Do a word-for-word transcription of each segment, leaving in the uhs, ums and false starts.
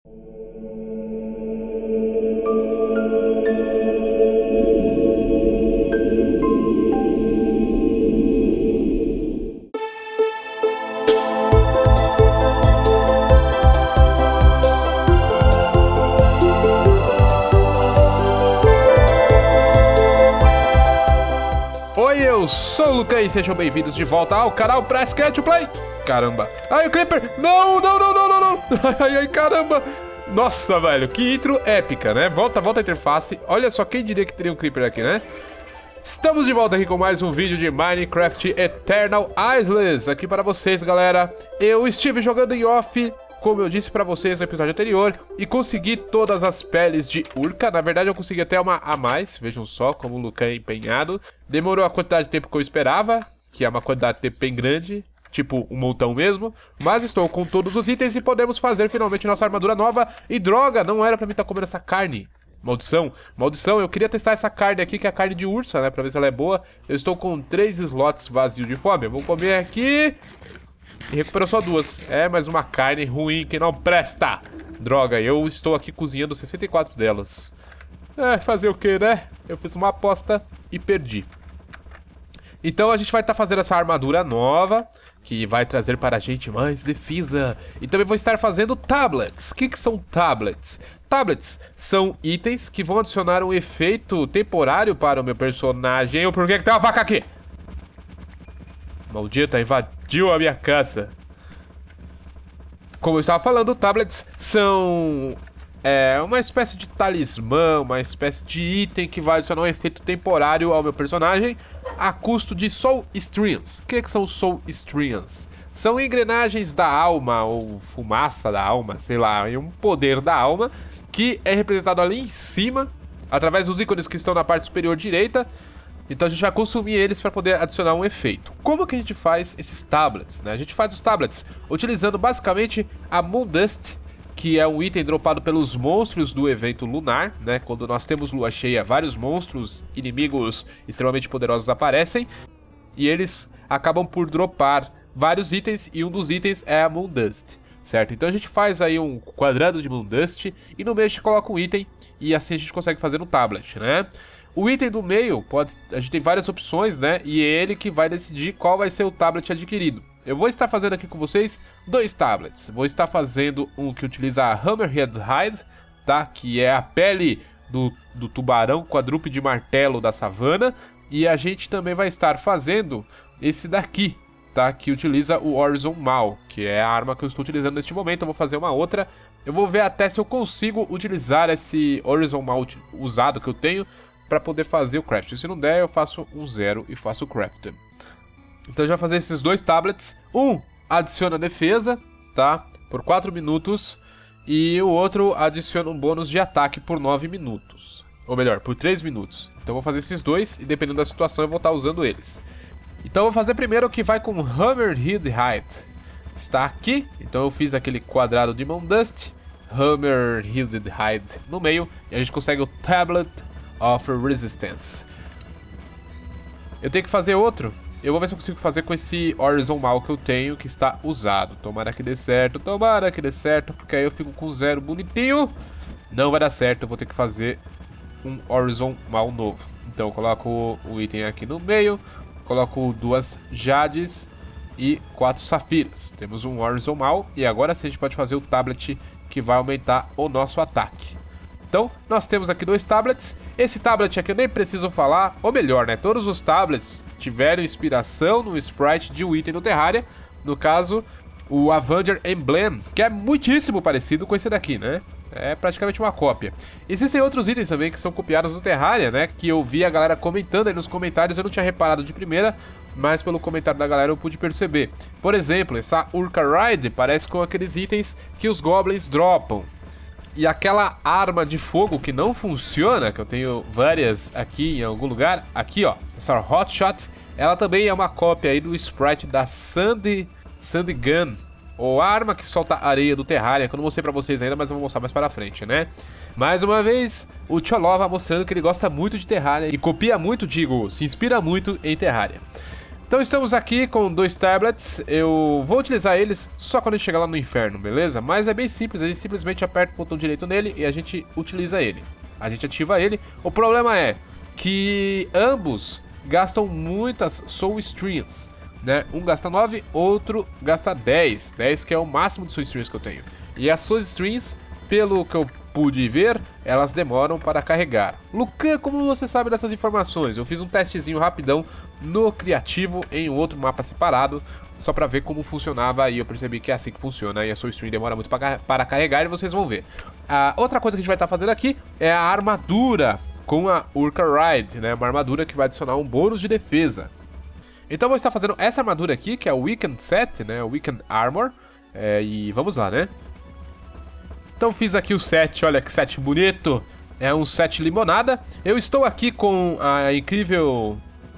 Oi, eu sou o Luca e sejam bem-vindos de volta ao canal Press Catch Play. Caramba. Ai, o Creeper. Não, não, não, não, não, não. Ai, ai, caramba. Nossa, velho, que intro épica, né? Volta, volta a interface. Olha só, quem diria que teria um Creeper aqui, né? Estamos de volta aqui com mais um vídeo de Minecraft Eternal Isles aqui para vocês, galera. Eu estive jogando em off, como eu disse pra vocês no episódio anterior, e consegui todas as peles de urca. Na verdade eu consegui até uma a mais, vejam só como o Luca é empenhado. Demorou a quantidade de tempo que eu esperava, que é uma quantidade de tempo bem grande, tipo um montão mesmo. Mas estou com todos os itens e podemos fazer finalmente nossa armadura nova. E droga, não era pra mim estar comendo essa carne. Maldição, maldição, eu queria testar essa carne aqui, que é a carne de ursa, né, pra ver se ela é boa. Eu estou com três slots vazios de fome, eu vou comer aqui. E recuperou só duas. É, mais uma carne ruim que não presta. Droga, eu estou aqui cozinhando sessenta e quatro delas. É, fazer o que, né? Eu fiz uma aposta e perdi. Então a gente vai estar fazendo essa armadura nova, que vai trazer para a gente mais defesa. E também vou estar fazendo tablets. O que, que são tablets? Tablets são itens que vão adicionar um efeito temporário para o meu personagem. E por que que tem uma vaca aqui? Maldita, invadiu a minha casa. Como eu estava falando, tablets são é, uma espécie de talismã, uma espécie de item que vai adicionar um efeito temporário ao meu personagem a custo de Soul Streams. O que, que são Soul Streams? São engrenagens da alma, ou fumaça da alma, sei lá, um poder da alma, que é representado ali em cima, através dos ícones que estão na parte superior direita. Então a gente vai consumir eles para poder adicionar um efeito. Como que a gente faz esses tablets, né? A gente faz os tablets utilizando basicamente a Moon Dust, que é um item dropado pelos monstros do evento lunar, né? Quando nós temos lua cheia, vários monstros, inimigos extremamente poderosos aparecem, e eles acabam por dropar vários itens, e um dos itens é a Moon Dust, certo? Então a gente faz aí um quadrado de Moon Dust, e no meio a gente coloca um item, e assim a gente consegue fazer um tablet, né? O item do meio, pode, a gente tem várias opções, né? E é ele que vai decidir qual vai ser o tablet adquirido. Eu vou estar fazendo aqui com vocês dois tablets. Vou estar fazendo um que utiliza a Hammerhead Hide, tá? Que é a pele do, do tubarão quadrúpede martelo da savana. E a gente também vai estar fazendo esse daqui, tá? Que utiliza o Horizon Maul, que é a arma que eu estou utilizando neste momento. Eu vou fazer uma outra. Eu vou ver até se eu consigo utilizar esse Horizon Maul usado que eu tenho para poder fazer o craft. Se não der, eu faço um zero e faço o craft. Então a gente vai fazer esses dois tablets. Um adiciona defesa, tá? Por quatro minutos. E o outro adiciona um bônus de ataque por nove minutos. Ou melhor, por três minutos. Então eu vou fazer esses dois e dependendo da situação eu vou estar usando eles. Então eu vou fazer primeiro o que vai com Hammerhead Hide. Está aqui. Então eu fiz aquele quadrado de Moon Dust. Hammerhead Hide no meio. E a gente consegue o tablet of Resistance. Eu tenho que fazer outro. Eu vou ver se eu consigo fazer com esse Horizon Maul que eu tenho, que está usado. Tomara que dê certo, tomara que dê certo, porque aí eu fico com zero bonitinho. Não vai dar certo, eu vou ter que fazer um Horizon Maul novo. Então eu coloco o item aqui no meio, coloco duas jades e quatro safiras. Temos um Horizon Maul e agora sim a gente pode fazer o tablet que vai aumentar o nosso ataque. Então, nós temos aqui dois tablets. Esse tablet aqui eu nem preciso falar, ou melhor, né? Todos os tablets tiveram inspiração no sprite de um item no Terraria. No caso, o Avenger Emblem, que é muitíssimo parecido com esse daqui, né? É praticamente uma cópia. Existem outros itens também que são copiados no Terraria, né? Que eu vi a galera comentando aí nos comentários, eu não tinha reparado de primeira, mas pelo comentário da galera eu pude perceber. Por exemplo, essa Urka Ride parece com aqueles itens que os goblins dropam. E aquela arma de fogo que não funciona, que eu tenho várias aqui em algum lugar, aqui ó, essa Hotshot, ela também é uma cópia aí do sprite da Sandy, Sandy Gun, ou a arma que solta areia do Terraria, que eu não mostrei pra vocês ainda, mas eu vou mostrar mais para frente, né? Mais uma vez, o Cholova mostrando que ele gosta muito de Terraria e copia muito, digo, se inspira muito em Terraria. Então estamos aqui com dois tablets. Eu vou utilizar eles só quando a gente chegar lá no inferno, beleza? Mas é bem simples, a gente simplesmente aperta o botão direito nele e a gente utiliza ele. A gente ativa ele. O problema é que ambos gastam muitas Soul Strings, né? Um gasta nove, outro gasta dez. dez que é o máximo de Soul Strings que eu tenho. E as Soul Strings, pelo que eu pude ver, elas demoram para carregar. Lucan, como você sabe dessas informações? Eu fiz um testezinho rapidão no criativo em um outro mapa separado, só para ver como funcionava, e eu percebi que é assim que funciona, e a Soul String demora muito para, para carregar, e vocês vão ver. A outra coisa que a gente vai estar fazendo aqui é a armadura com a Urka Ride, né? Uma armadura que vai adicionar um bônus de defesa. Então eu vou estar fazendo essa armadura aqui, que é o Weekend Set, né? O Weekend Armor, é, e vamos lá, né? Então fiz aqui o set, olha que set bonito, é um set limonada. Eu estou aqui com a incrível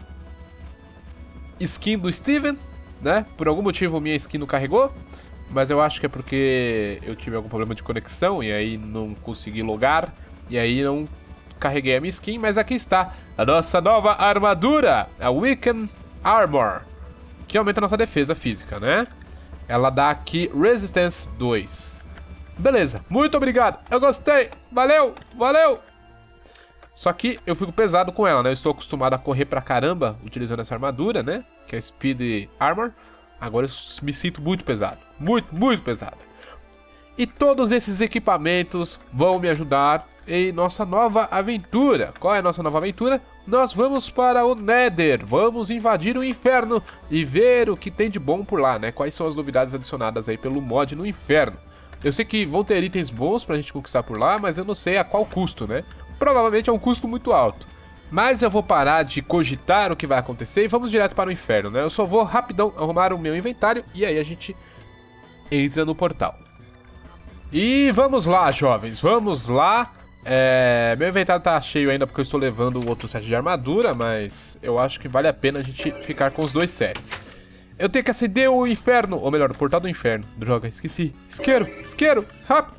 skin do Steven, né? Por algum motivo minha skin não carregou, mas eu acho que é porque eu tive algum problema de conexão e aí não consegui logar, e aí não carreguei a minha skin, mas aqui está a nossa nova armadura, a Weekend Armor, que aumenta a nossa defesa física, né? Ela dá aqui Resistance dois. Beleza, muito obrigado, eu gostei, valeu, valeu! Só que eu fico pesado com ela, né? Eu estou acostumado a correr pra caramba utilizando essa armadura, né? Que é Speed Armor. Agora eu me sinto muito pesado, muito, muito pesado. E todos esses equipamentos vão me ajudar em nossa nova aventura. Qual é a nossa nova aventura? Nós vamos para o Nether, vamos invadir o inferno e ver o que tem de bom por lá, né? Quais são as novidades adicionadas aí pelo mod no inferno. Eu sei que vão ter itens bons pra gente conquistar por lá, mas eu não sei a qual custo, né? Provavelmente é um custo muito alto. Mas eu vou parar de cogitar o que vai acontecer e vamos direto para o inferno, né? Eu só vou rapidão arrumar o meu inventário e aí a gente entra no portal. E vamos lá, jovens, vamos lá. É... Meu inventário tá cheio ainda porque eu estou levando o outro set de armadura, mas eu acho que vale a pena a gente ficar com os dois sets. Eu tenho que acender o inferno, ou melhor, o portal do inferno. Droga, esqueci. Isqueiro, isqueiro, rápido.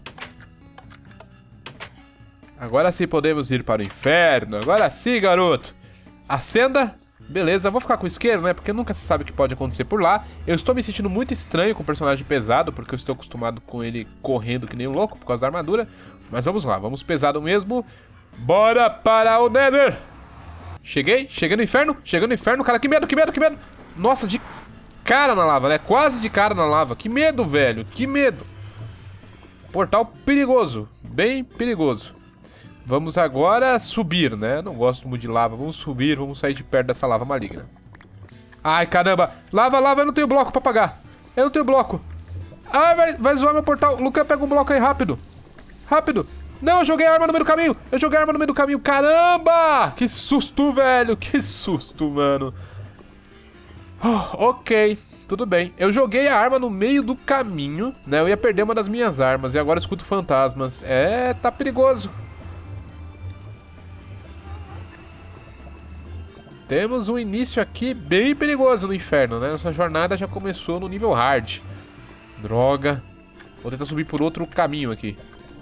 Agora sim podemos ir para o inferno. Agora sim, garoto. Acenda. Beleza, vou ficar com o isqueiro, né? Porque nunca se sabe o que pode acontecer por lá. Eu estou me sentindo muito estranho com o personagem pesado, porque eu estou acostumado com ele correndo que nem um louco por causa da armadura. Mas vamos lá, vamos pesado mesmo. Bora para o Nether. Cheguei, cheguei no inferno. Cheguei no inferno, cara, que medo, que medo, que medo. Nossa, de cara na lava, né? Quase de cara na lava. Que medo, velho, que medo. Portal perigoso, bem perigoso. Vamos agora subir, né? Não gosto muito de lava. Vamos subir, vamos sair de perto dessa lava maligna. Ai, caramba. Lava, lava, eu não tenho bloco pra pagar. Eu não tenho bloco. Ai, vai, vai zoar meu portal. Lucan, pega um bloco aí, rápido. Rápido. Não, eu joguei a arma no meio do caminho. Eu joguei a arma no meio do caminho. Caramba! Que susto, velho. Que susto, mano. Oh, ok, tudo bem. Eu joguei a arma no meio do caminho, né? Eu ia perder uma das minhas armas e agora escuto fantasmas. É, tá perigoso. Temos um início aqui bem perigoso no inferno, né? Nossa jornada já começou no nível hard. Droga. Vou tentar subir por outro caminho aqui.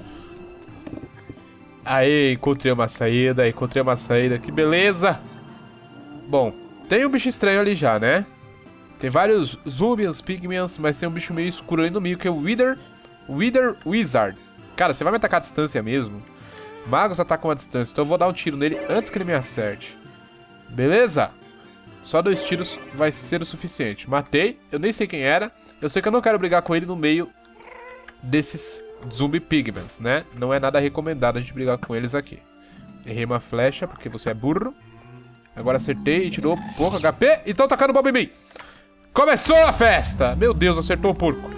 Aê, encontrei uma saída, encontrei uma saída. Que beleza. Bom, tem um bicho estranho ali já, né? Tem vários zumbies, pigments, mas tem um bicho meio escuro ali no meio que é o Wither, Wither Wizard. Cara, você vai me atacar à distância mesmo? Magos atacam à distância, então eu vou dar um tiro nele antes que ele me acerte. Beleza? Só dois tiros vai ser o suficiente. Matei, eu nem sei quem era. Eu sei que eu não quero brigar com ele no meio desses zumbi pigments, né? Não é nada recomendado a gente brigar com eles aqui. Errei uma flecha porque você é burro. Agora acertei e tirou pouco H P. E estão tacando bomba em mim. Começou a festa! Meu Deus, acertou o porco.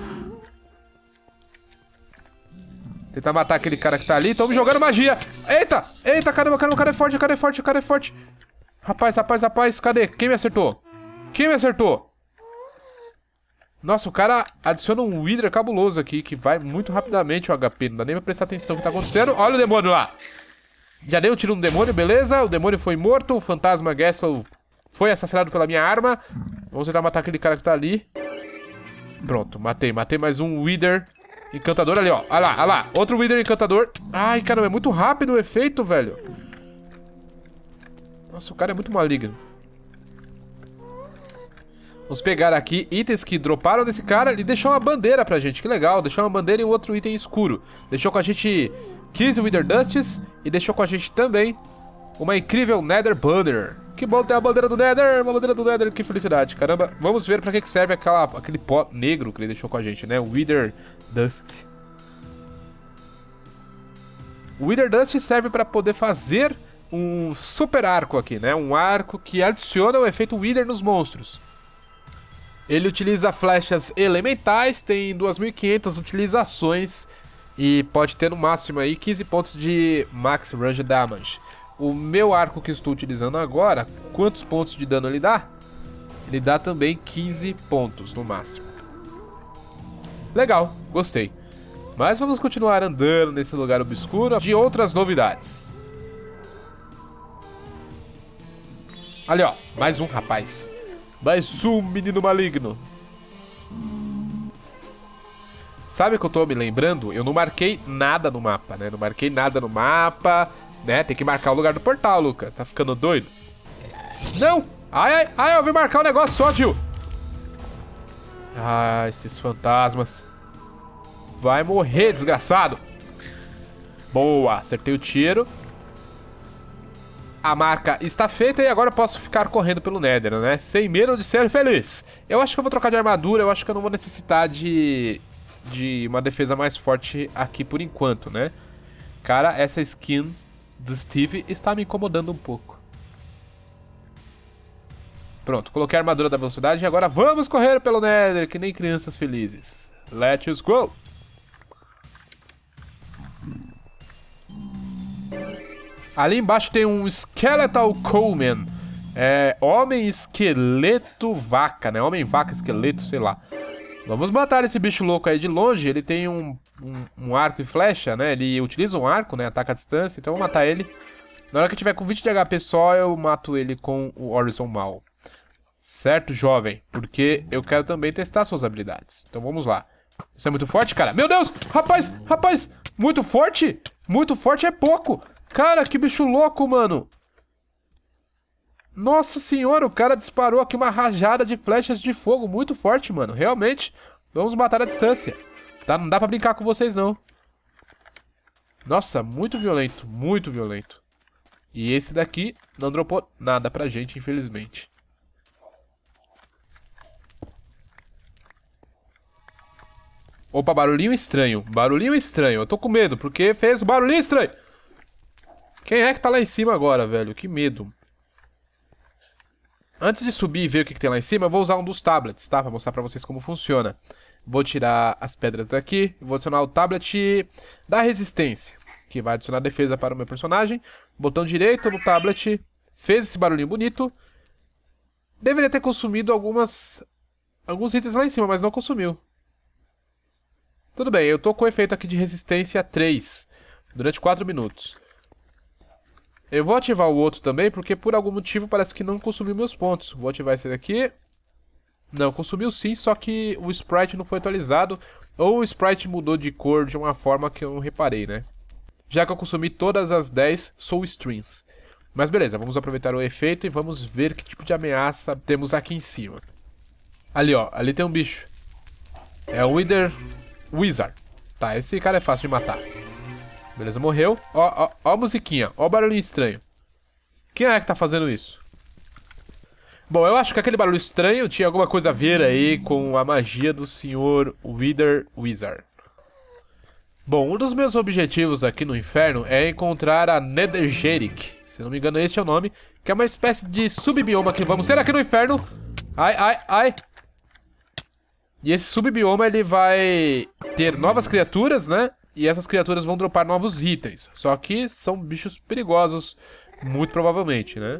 Tentar matar aquele cara que tá ali. Estão me jogando magia. Eita! Eita, caramba, caramba, o cara é forte, o cara é forte, o cara é forte. Rapaz, rapaz, rapaz, cadê? Quem me acertou? Quem me acertou? Nossa, o cara adiciona um Wither cabuloso aqui, que vai muito rapidamente o H P. Não dá nem pra prestar atenção no que tá acontecendo. Olha o demônio lá. Já dei um tiro no demônio, beleza. O demônio foi morto. O fantasma Gaslow foi assassinado pela minha arma. Vamos tentar matar aquele cara que tá ali. Pronto, matei. Matei mais um Wither encantador ali, ó. Olha lá, olha lá. Outro Wither encantador. Ai, caramba, é muito rápido o efeito, velho. Nossa, o cara é muito maligno. Vamos pegar aqui itens que droparam desse cara. Ele deixou uma bandeira pra gente, que legal. Deixou uma bandeira e um outro item escuro. Deixou com a gente quinze Wither Dusts e deixou com a gente também uma incrível Nether Banner. Que bom ter a bandeira do Nether, uma bandeira do Nether, que felicidade. Caramba, vamos ver pra que serve aquela, aquele pó negro que ele deixou com a gente, né? O Wither Dust. O Wither Dust serve pra poder fazer um super arco aqui, né? Um arco que adiciona o efeito Wither nos monstros. Ele utiliza flechas elementais, tem duas mil e quinhentas utilizações e pode ter no máximo aí quinze pontos de Max Range Damage. O meu arco que estou utilizando agora, quantos pontos de dano ele dá? Ele dá também quinze pontos no máximo. Legal, gostei. Mas vamos continuar andando nesse lugar obscuro de outras novidades. Ali ó, mais um rapaz. Mais um menino maligno. Sabe o que eu tô me lembrando? Eu não marquei nada no mapa, né? Não marquei nada no mapa, né? Tem que marcar o lugar do portal, Luca. Tá ficando doido? Não! Ai, ai, ai, eu vim marcar um negócio só, tio. Ah, esses fantasmas. Vai morrer, desgraçado. Boa, acertei o tiro. A marca está feita e agora eu posso ficar correndo pelo Nether, né? Sem medo de ser feliz. Eu acho que eu vou trocar de armadura, eu acho que eu não vou necessitar de, de uma defesa mais forte aqui por enquanto, né? Cara, essa skin do Steve está me incomodando um pouco. Pronto, coloquei a armadura da velocidade e agora vamos correr pelo Nether, que nem crianças felizes. Let's go! Ali embaixo tem um Skeletal Coleman. É, homem esqueleto vaca, né? Homem vaca esqueleto, sei lá. Vamos matar esse bicho louco aí de longe. Ele tem um, um, um arco e flecha, né? Ele utiliza um arco, né? Ataca a distância. Então eu vou matar ele. Na hora que tiver com vinte de H P só, eu mato ele com o Horizon Maul. Certo, jovem? Porque eu quero também testar suas habilidades. Então vamos lá. Isso é muito forte, cara? Meu Deus! Rapaz! Rapaz! Muito forte? Muito forte é pouco! Cara, que bicho louco, mano. Nossa senhora, o cara disparou aqui uma rajada de flechas de fogo muito forte, mano. Realmente, vamos matar a distância. Tá? Não dá pra brincar com vocês, não. Nossa, muito violento, muito violento. E esse daqui não dropou nada pra gente, infelizmente. Opa, barulhinho estranho. Barulhinho estranho. Eu tô com medo, porque fez um barulhinho estranho. Quem é que tá lá em cima agora, velho? Que medo. Antes de subir e ver o que, que tem lá em cima, eu vou usar um dos tablets, tá? Pra mostrar pra vocês como funciona. Vou tirar as pedras daqui. Vou adicionar o tablet da resistência, que vai adicionar defesa para o meu personagem. Botão direito no tablet. Fez esse barulhinho bonito. Deveria ter consumido algumas... alguns itens lá em cima, mas não consumiu. Tudo bem, eu tô com o efeito aqui de resistência três. Durante quatro minutos. Eu vou ativar o outro também, porque por algum motivo parece que não consumiu meus pontos. Vou ativar esse daqui. Não, consumiu sim, só que o sprite não foi atualizado. Ou o sprite mudou de cor de uma forma que eu não reparei, né? Já que eu consumi todas as dez Soul Strings. Mas beleza, vamos aproveitar o efeito e vamos ver que tipo de ameaça temos aqui em cima. Ali, ó, ali tem um bicho. É o Wither Wizard. Tá, esse cara é fácil de matar. Beleza, morreu. Ó, ó, ó a musiquinha, ó o barulhinho estranho. Quem é que tá fazendo isso? Bom, eu acho que aquele barulho estranho tinha alguma coisa a ver aí com a magia do senhor Wither Wizard. Bom, um dos meus objetivos aqui no inferno é encontrar a Nethergeric. Se não me engano, este é o nome. Que é uma espécie de subbioma que vamos ter aqui no inferno. Ai, ai, ai. E esse subbioma, ele vai ter novas criaturas, né? E essas criaturas vão dropar novos itens. Só que são bichos perigosos, muito provavelmente, né?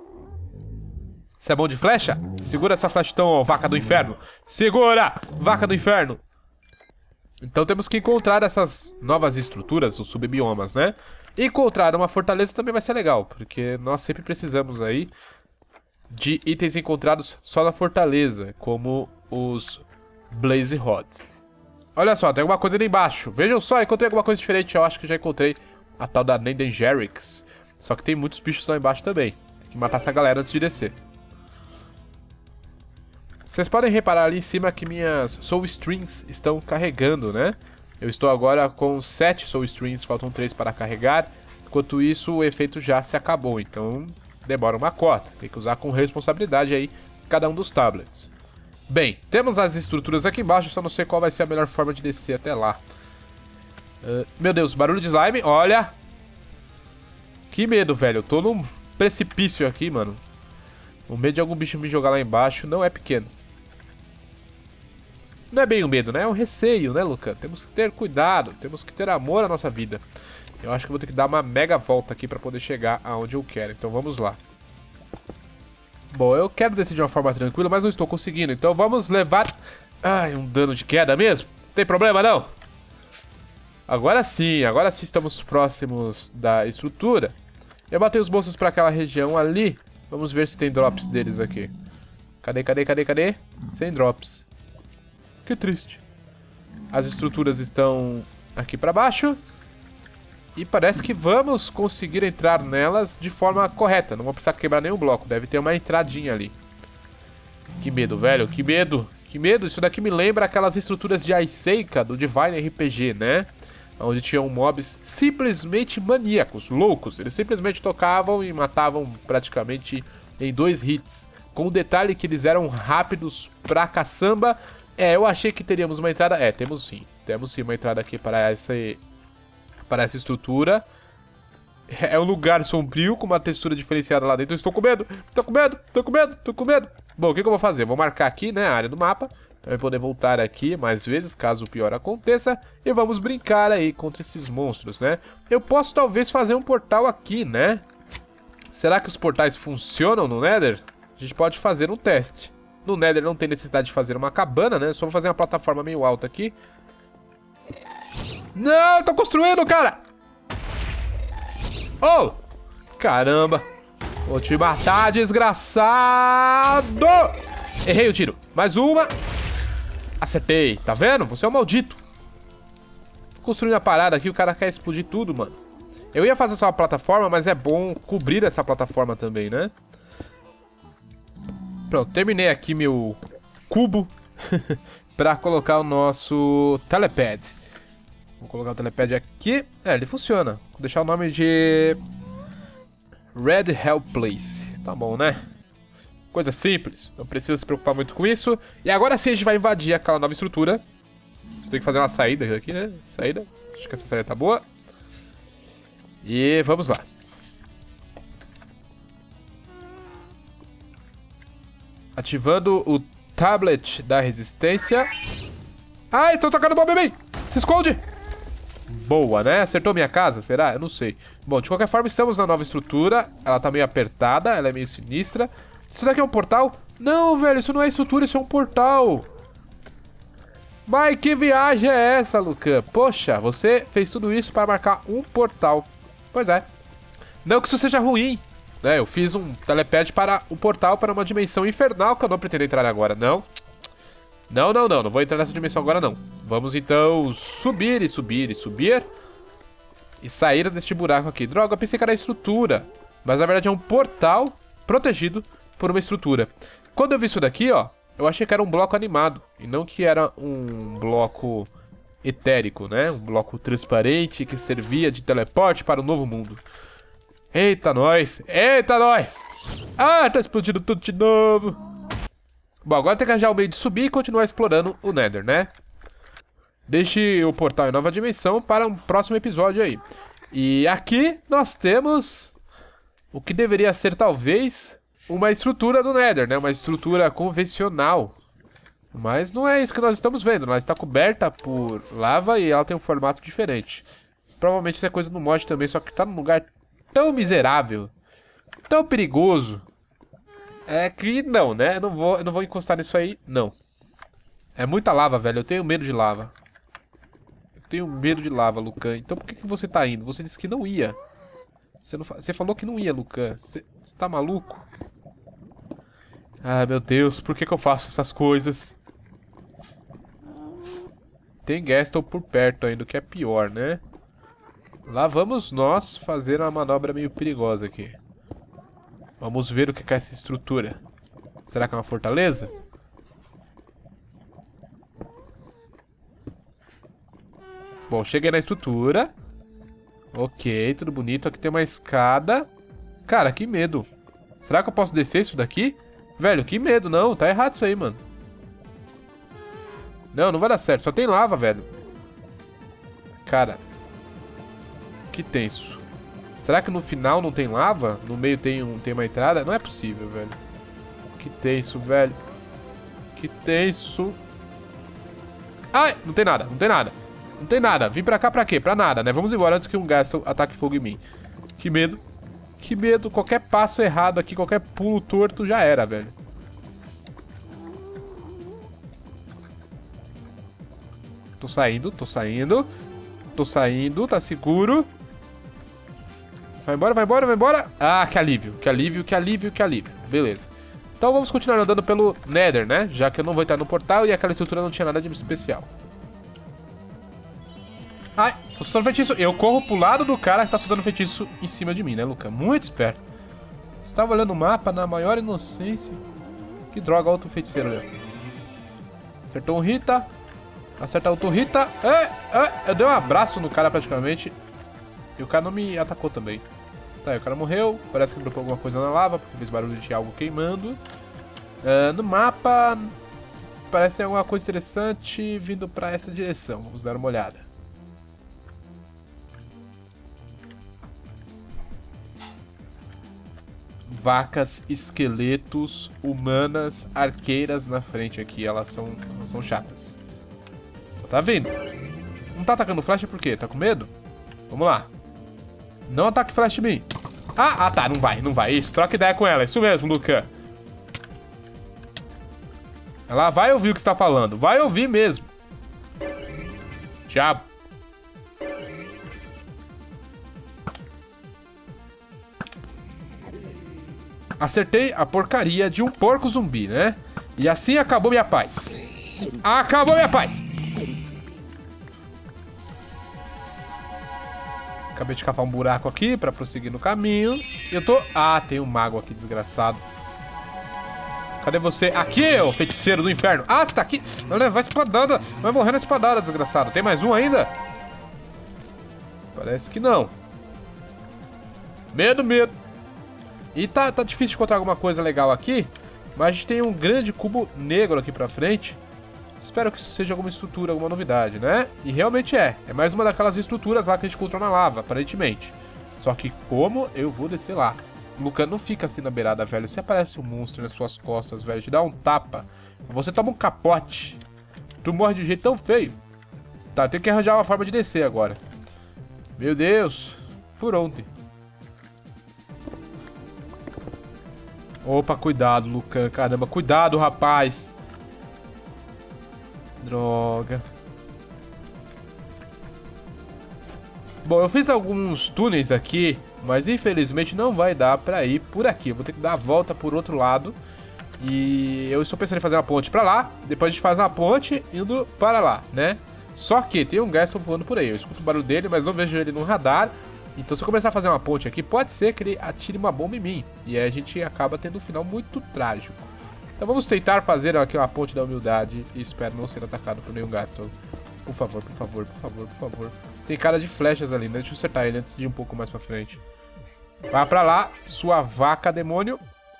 Você é bom de flecha? Segura essa flecha então, ó, vaca do inferno. Segura, vaca do inferno. Então temos que encontrar essas novas estruturas, os subbiomas, né? E encontrar uma fortaleza também vai ser legal, porque nós sempre precisamos aí de itens encontrados só na fortaleza, como os Blaze Rods. Olha só, tem alguma coisa ali embaixo. Vejam só, encontrei alguma coisa diferente. Eu acho que já encontrei a tal da Nethergeric. Só que tem muitos bichos lá embaixo também. Tem que matar essa galera antes de descer. Vocês podem reparar ali em cima que minhas Soul Strings estão carregando, né? Eu estou agora com sete Soul Strings, faltam três para carregar. Enquanto isso, o efeito já se acabou, então demora uma cota. Tem que usar com responsabilidade aí cada um dos tablets. Bem, temos as estruturas aqui embaixo, só não sei qual vai ser a melhor forma de descer até lá. Uh, meu Deus, barulho de slime, olha! Que medo, velho, eu tô num precipício aqui, mano. O medo de algum bicho me jogar lá embaixo não é pequeno. Não é bem um medo, né? É um receio, né, Luca? Temos que ter cuidado, temos que ter amor à nossa vida. Eu acho que eu vou ter que dar uma mega volta aqui pra poder chegar aonde eu quero. Então vamos lá. Bom, eu quero descer de uma forma tranquila, mas não estou conseguindo. Então vamos levar... Ai, um dano de queda mesmo? Não tem problema, não? Agora sim, agora sim estamos próximos da estrutura. Eu batei os bolsos pra aquela região ali. Vamos ver se tem drops deles aqui. Cadê, cadê, cadê, cadê? Sem drops. Que triste. As estruturas estão aqui pra baixo. E parece que vamos conseguir entrar nelas de forma correta. Não vou precisar quebrar nenhum bloco. Deve ter uma entradinha ali. Que medo, velho. Que medo. Que medo. Isso daqui me lembra aquelas estruturas de Iceica do Divine R P G, né? Onde tinham mobs simplesmente maníacos, loucos. Eles simplesmente tocavam e matavam praticamente em dois hits. Com o detalhe que eles eram rápidos pra caçamba. É, eu achei que teríamos uma entrada... É, temos sim. Temos sim uma entrada aqui para essa... para essa estrutura. É um lugar sombrio com uma textura diferenciada lá dentro. Eu estou com medo, estou com medo, estou com medo, estou com medo. Bom, o que, que eu vou fazer? Vou marcar aqui, né, a área do mapa, para poder voltar aqui mais vezes, caso o pior aconteça. E vamos brincar aí contra esses monstros, né? Eu posso talvez fazer um portal aqui, né? Será que os portais funcionam no Nether? A gente pode fazer um teste. No Nether não tem necessidade de fazer uma cabana, né? Só vou fazer uma plataforma meio alta aqui. Não, eu tô construindo, cara! Oh! Caramba! Vou te matar, desgraçado! Errei o tiro. Mais uma. Acertei. Tá vendo? Você é um maldito. Tô construindo a parada aqui, o cara quer explodir tudo, mano. Eu ia fazer só uma plataforma, mas é bom cobrir essa plataforma também, né? Pronto, terminei aqui meu cubo pra colocar o nosso telepad. Vou colocar o telepad aqui. É, ele funciona. Vou deixar o nome de Red Hell Place. Tá bom, né? Coisa simples. Não precisa se preocupar muito com isso. E agora sim a gente vai invadir aquela nova estrutura. Tem que fazer uma saída aqui, né? Saída. Acho que essa saída tá boa. E vamos lá. Ativando o tablet da resistência. Ai, estão tocando bomba em mim! Se esconde! Boa, né? Acertou minha casa, será? Eu não sei. Bom, de qualquer forma, estamos na nova estrutura. Ela tá meio apertada, ela é meio sinistra. Isso daqui é um portal? Não, velho, isso não é estrutura, isso é um portal. Mas que viagem é essa, Lucan? Poxa, você fez tudo isso para marcar um portal. Pois é. Não que isso seja ruim, né? Eu fiz um telepad para o portal para uma dimensão infernal que eu não pretendo entrar agora, não. Não, não, não, não vou entrar nessa dimensão agora, não. Vamos, então, subir e subir e subir. E sair deste buraco aqui. Droga, eu pensei que era a estrutura. Mas, na verdade, é um portal protegido por uma estrutura. Quando eu vi isso daqui, ó, eu achei que era um bloco animado. E não que era um bloco etérico, né? Um bloco transparente que servia de teleporte para o novo mundo. Eita, nós! Eita, nós! Ah, tá explodindo tudo de novo! Bom, agora tem que arranjar o meio de subir e continuar explorando o Nether, né? Deixe o portal em nova dimensão para um próximo episódio aí. E aqui nós temos o que deveria ser, talvez, uma estrutura do Nether, né? Uma estrutura convencional. Mas não é isso que nós estamos vendo. Ela está coberta por lava e ela tem um formato diferente. Provavelmente isso é coisa do mod também, só que está num lugar tão miserável, tão perigoso. É que não, né? Eu não vou, eu não vou encostar nisso aí, não. É muita lava, velho. Eu tenho medo de lava. Eu tenho medo de lava, Lucan. Então por que, que você tá indo? Você disse que não ia. Você, não, você falou que não ia, Lucan. Você, você tá maluco? Ah, meu Deus. Por que, que eu faço essas coisas? Tem Gaston por perto ainda, o que é pior, né? Lá vamos nós fazer uma manobra meio perigosa aqui. Vamos ver o que é essa estrutura. Será que é uma fortaleza? Bom, cheguei na estrutura. Ok, tudo bonito. Aqui tem uma escada. Cara, que medo. Será que eu posso descer isso daqui? Velho, que medo. Não, tá errado isso aí, mano. Não, não vai dar certo. Só tem lava, velho. Cara. Que tenso. Será que no final não tem lava? No meio tem, um, tem uma entrada? Não é possível, velho. Que tenso, velho. Que tenso. Ai, não tem nada, não tem nada. Não tem nada. Vim pra cá pra quê? Pra nada, né? Vamos embora antes que um Ghastly ataque fogo em mim. Que medo. Que medo. Qualquer passo errado aqui, qualquer pulo torto já era, velho. Tô saindo, tô saindo. Tô saindo, tá seguro. Vai embora, vai embora, vai embora. Ah, que alívio, que alívio, que alívio, que alívio. Beleza. Então vamos continuar andando pelo Nether, né? Já que eu não vou entrar no portal e aquela estrutura não tinha nada de especial. Ai, tô soltando feitiço. Eu corro pro lado do cara que tá soltando feitiço em cima de mim, né, Luca? Muito esperto. Você tava olhando o mapa na maior inocência. Que droga, outro feiticeiro ali. Acertou um Rita. Acerta outro Rita. É, é, eu dei um abraço no cara praticamente. E o cara não me atacou também. Tá, o cara morreu. Parece que dropou alguma coisa na lava, porque fez barulho de algo queimando. Uh, no mapa, parece ter alguma coisa interessante vindo pra essa direção. Vamos dar uma olhada. Vacas, esqueletos, humanas, arqueiras na frente aqui. Elas são, elas são chatas. Tá vindo. Não tá atacando flash por quê? Tá com medo? Vamos lá. Não ataque flash em mim. Ah, ah, tá. Não vai, não vai. Isso, troca ideia com ela. Isso mesmo, Luca. Ela vai ouvir o que você tá falando. Vai ouvir mesmo. Diabo. Acertei a porcaria de um porco zumbi, né? E assim acabou minha paz. Acabou minha paz. Acabei de cavar um buraco aqui pra prosseguir no caminho. E eu tô... Ah, tem um mago aqui, desgraçado. Cadê você? Aqui, ô feiticeiro do inferno. Ah, você tá aqui. Vai levar espadada. Vai morrer na espadada, desgraçado. Tem mais um ainda? Parece que não. Medo, medo. E tá, tá difícil de encontrar alguma coisa legal aqui. Mas a gente tem um grande cubo negro aqui pra frente. Espero que isso seja alguma estrutura, alguma novidade, né? E realmente é. É mais uma daquelas estruturas lá que a gente encontrou na lava, aparentemente. Só que como eu vou descer lá? Luca, não fica assim na beirada, velho. Se aparece um monstro nas suas costas, velho, te dá um tapa. Você toma um capote. Tu morre de um jeito tão feio. Tá, eu tenho que arranjar uma forma de descer agora. Meu Deus. Por ontem. Opa, cuidado, Luca. Caramba, cuidado, rapaz. Droga. Bom, eu fiz alguns túneis aqui, mas infelizmente não vai dar pra ir por aqui. Eu vou ter que dar a volta por outro lado. E eu estou pensando em fazer uma ponte pra lá. Depois a gente faz uma ponte indo para lá, né? Só que tem um Ghastly voando por aí. Eu escuto o barulho dele, mas não vejo ele no radar. Então se eu começar a fazer uma ponte aqui, pode ser que ele atire uma bomba em mim. E aí a gente acaba tendo um final muito trágico. Então vamos tentar fazer aqui uma ponte da humildade. E espero não ser atacado por nenhum Ghastly. Por favor, por favor, por favor, por favor. Tem cara de flechas ali, né? Deixa eu acertar ele antes de ir um pouco mais pra frente. Vá pra lá, sua vaca demônio.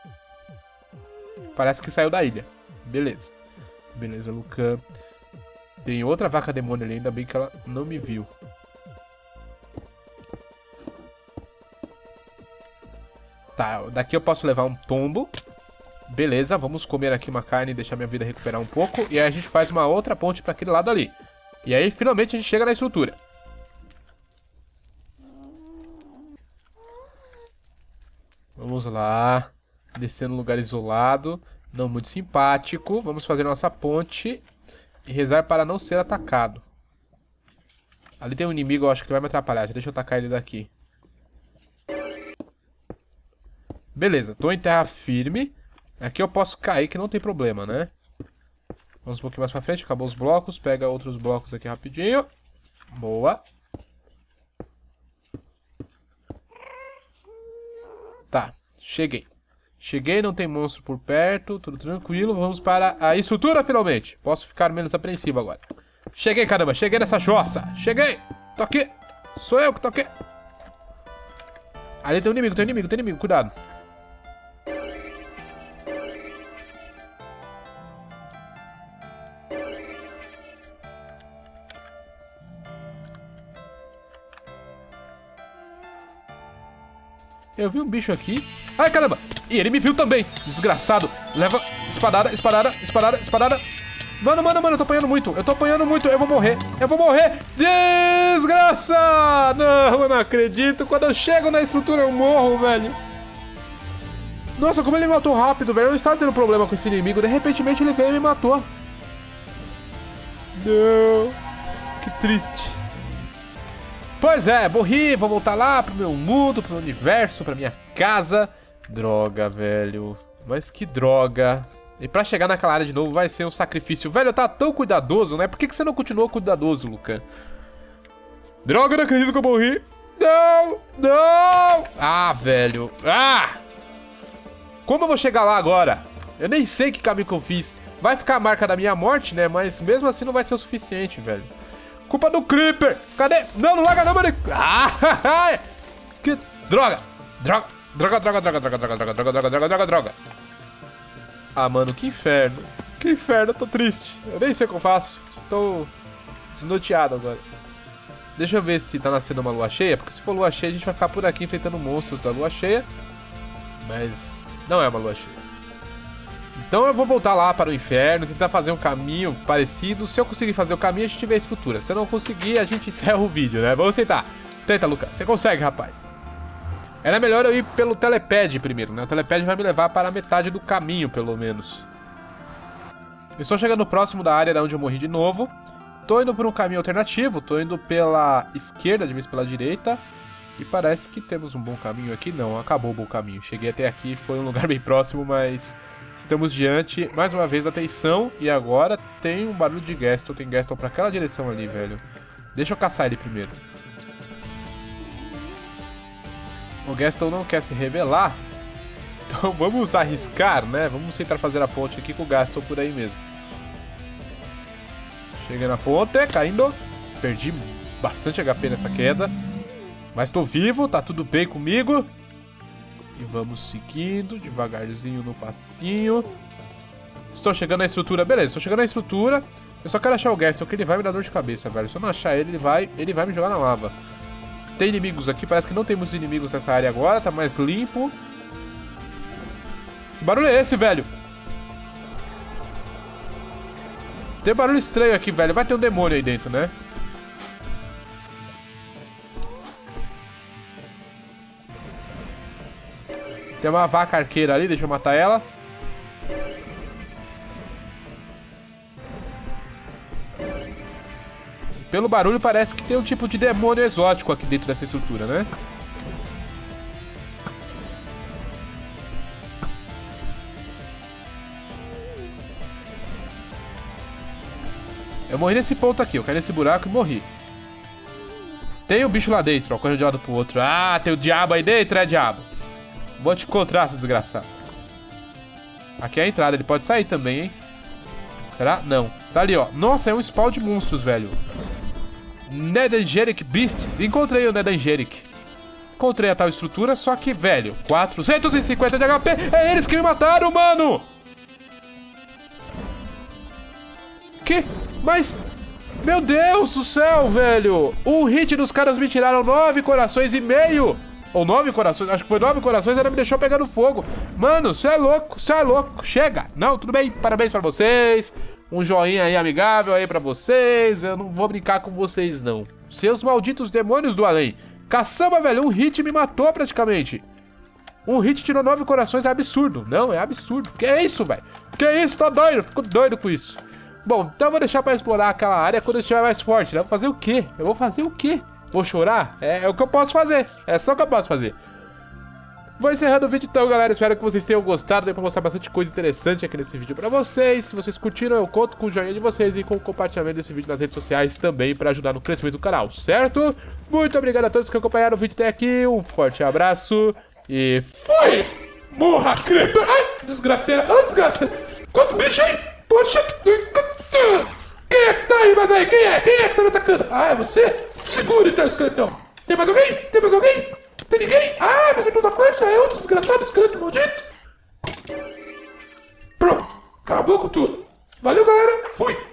Parece que saiu da ilha. Beleza. Beleza, Lucan. Tem outra vaca demônio ali, ainda bem que ela não me viu. Tá, daqui eu posso levar um tombo. Beleza, vamos comer aqui uma carne e deixar minha vida recuperar um pouco. E aí a gente faz uma outra ponte pra aquele lado ali. E aí finalmente a gente chega na estrutura. Vamos lá. Descer num lugar isolado. Não muito simpático. Vamos fazer nossa ponte. E rezar para não ser atacado. Ali tem um inimigo, eu acho que vai me atrapalhar. Deixa eu atacar ele daqui. Beleza, tô em terra firme. Aqui eu posso cair que não tem problema, né? Vamos um pouquinho mais pra frente, acabou os blocos. Pega outros blocos aqui rapidinho. Boa. Tá, cheguei. Cheguei, não tem monstro por perto, tudo tranquilo. Vamos para a estrutura finalmente. Posso ficar menos apreensivo agora. Cheguei, caramba. Cheguei nessa jossa. Cheguei. Tô aqui. Sou eu que tô aqui. Ali tem um inimigo, tem um inimigo, tem um inimigo. Cuidado. Eu vi um bicho aqui. Ai, caramba. E ele me viu também. Desgraçado. Leva espadada, espadada, espadada, espadada. Mano, mano, mano, eu tô apanhando muito. Eu tô apanhando muito. Eu vou morrer. Eu vou morrer. Desgraça! Não, eu não acredito. Quando eu chego na estrutura, eu morro, velho. Nossa, como ele me matou rápido, velho. Eu não estava tendo problema com esse inimigo. De repente, ele veio e me matou. Não. Que triste. Pois é, morri. Vou voltar lá pro meu mundo, pro meu universo, pra minha casa. Droga, velho. Mas que droga. E pra chegar naquela área de novo vai ser um sacrifício. Velho, eu tava tão cuidadoso, né? Por que, que você não continuou cuidadoso, Luca? Droga, eu não acredito que eu morri. Não, não. Ah, velho. Ah! Como eu vou chegar lá agora? Eu nem sei que caminho que eu fiz. Vai ficar a marca da minha morte, né? Mas mesmo assim não vai ser o suficiente, velho. Culpa do Creeper. Cadê? Não, não larga não, mano. Ah, que droga. Droga, droga, droga, droga, droga, droga, droga, droga, droga, droga, droga, droga. Ah, mano, que inferno. Que inferno, eu tô triste. Eu nem sei o que eu faço. Estou desnorteado agora. Deixa eu ver se tá nascendo uma lua cheia, porque se for lua cheia a gente vai ficar por aqui enfrentando monstros da lua cheia. Mas não é uma lua cheia. Então eu vou voltar lá para o inferno, tentar fazer um caminho parecido. Se eu conseguir fazer o caminho, a gente vê a estrutura. Se eu não conseguir, a gente encerra o vídeo, né? Vamos tentar. Tenta, Lucas. Você consegue, rapaz. Era melhor eu ir pelo telepad primeiro, né? O telepad vai me levar para a metade do caminho, pelo menos. Eu estou chegando próximo da área onde eu morri de novo. Tô indo por um caminho alternativo. Tô indo pela esquerda, de vez pela direita. E parece que temos um bom caminho aqui. Não, acabou o bom caminho. Cheguei até aqui, foi um lugar bem próximo, mas... Estamos diante, mais uma vez, da tensão. E agora tem um barulho de Gaston. Tem Gaston pra aquela direção ali, velho. Deixa eu caçar ele primeiro. O Gaston não quer se revelar. Então vamos arriscar, né? Vamos tentar fazer a ponte aqui com o Gaston por aí mesmo. Cheguei na ponte, caindo. Perdi bastante H P nessa queda. Mas tô vivo, tá tudo bem comigo. E vamos seguindo, devagarzinho no passinho. Estou chegando na estrutura, beleza, estou chegando na estrutura. Eu só quero achar o Gaston, que ele vai me dar dor de cabeça, velho. Se eu não achar ele, ele vai, ele vai me jogar na lava. Tem inimigos aqui, parece que não temos inimigos nessa área agora, tá mais limpo. Que barulho é esse, velho? Tem barulho estranho aqui, velho. Vai ter um demônio aí dentro, né? Tem uma vaca arqueira ali, deixa eu matar ela. Pelo barulho parece que tem um tipo de demônio exótico aqui dentro dessa estrutura, né? Eu morri nesse ponto aqui, eu caí nesse buraco e morri. Tem o bicho lá dentro, ó, correndo de um lado pro outro. Ah, tem o diabo aí dentro, é diabo. Vou te encontrar, seu desgraçado. Aqui é a entrada, ele pode sair também, hein? Será? Não. Tá ali, ó. Nossa, é um spawn de monstros, velho. Nedangeric Beasts. Encontrei o Nedangeric. Encontrei a tal estrutura, só que, velho, quatrocentos e cinquenta de H P. É eles que me mataram, mano! Que? Mas... Meu Deus do céu, velho! Um hit dos caras me tiraram nove corações e meio! Ou nove corações, acho que foi nove corações, ela me deixou pegando fogo. Mano, cê é louco, cê é louco. Chega. Não, tudo bem, parabéns pra vocês. Um joinha aí amigável aí pra vocês. Eu não vou brincar com vocês, não. Seus malditos demônios do além. Caçamba, velho, um hit me matou praticamente. Um hit tirou nove corações, é absurdo. Não, é absurdo. Que é isso, velho? Que é isso? Tô doido, fico doido com isso. Bom, então eu vou deixar pra explorar aquela área quando eu estiver mais forte, né? Eu vou fazer o quê? Eu vou fazer o quê? Vou chorar? É, é o que eu posso fazer. É só o que eu posso fazer. Vou encerrando o vídeo então, galera. Espero que vocês tenham gostado. Deu pra mostrar bastante coisa interessante aqui nesse vídeo pra vocês. Se vocês curtiram, eu conto com o joinha de vocês e com o compartilhamento desse vídeo nas redes sociais também pra ajudar no crescimento do canal, certo? Muito obrigado a todos que acompanharam o vídeo até aqui. Um forte abraço e fui! Morra, creeper! Ai, desgraceira! Ai, desgraceira! Quanto bicho aí! Poxa! Quem é que tá aí, mas aí? Quem é? Quem é que tá me atacando? Ah, é você? Segura então, esqueletão. Tem mais alguém? Tem mais alguém? Tem ninguém? Ah, mas acertou da flecha. É outro desgraçado, esqueleto maldito. Pronto. Acabou com tudo. Valeu, galera. Fui.